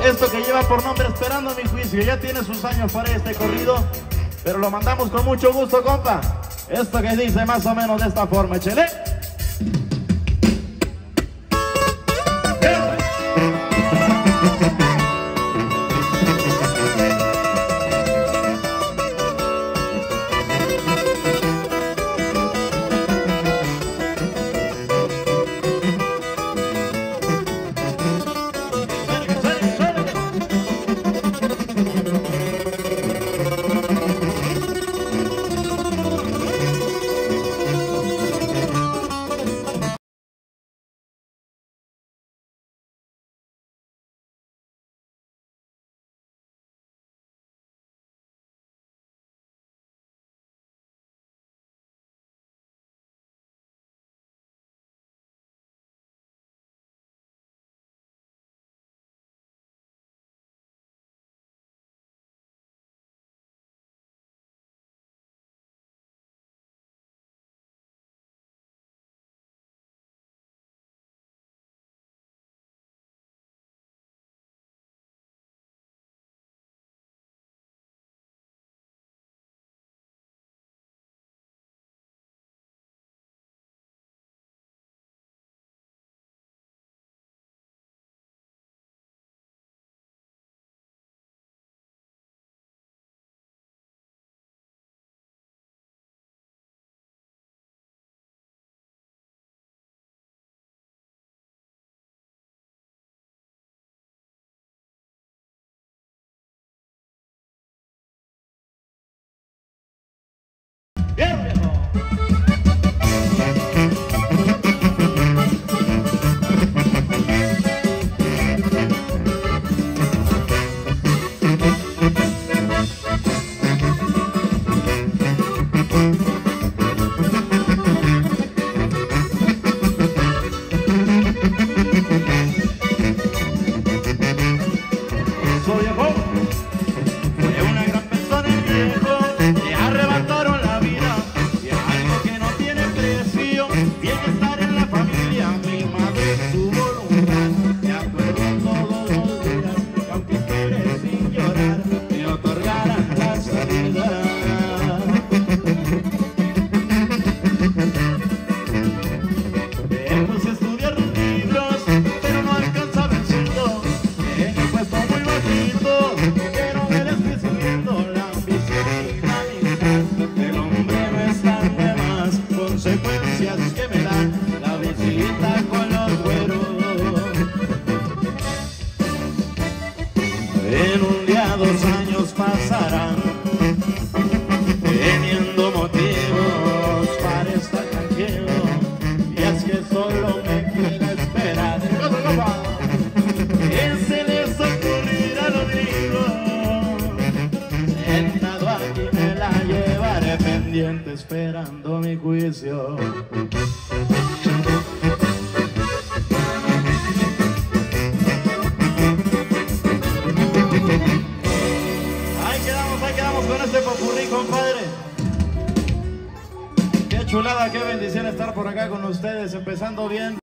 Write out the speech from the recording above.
Esto que lleva por nombre Esperando mi juicio, ya tiene sus años para este corrido, pero lo mandamos con mucho gusto, compa. Esto que dice más o menos de esta forma, échele. Bien, viejo. Soy viejo. Fue una gran persona el viejo. Le arrebataron la vida y algo que no tiene precio. Bienestar en la familia, mi madre su voluntad. Me acuerdo todos los días que aunque esperé sin llorar, me otorgaran la salida. Me puse a estudiar los libros, pero no alcanzaba el sueldo. En el puesto muy bajito, pero me estoy subiendo la ambición y la amistad. El hombre no es tan de más, consecuencias que me dan la visita con los güeros. En un día 2 años pasarán, teniendo motivos para estar tranquilo, y es que solo me quiere esperar. ¿Qué se les ocurrirá a los gringos? Sentado aquí me la llevaré pendiente esperando mi juicio. Ahí quedamos con este popurrí, compadre. Qué chulada, qué bendición estar por acá con ustedes, empezando bien.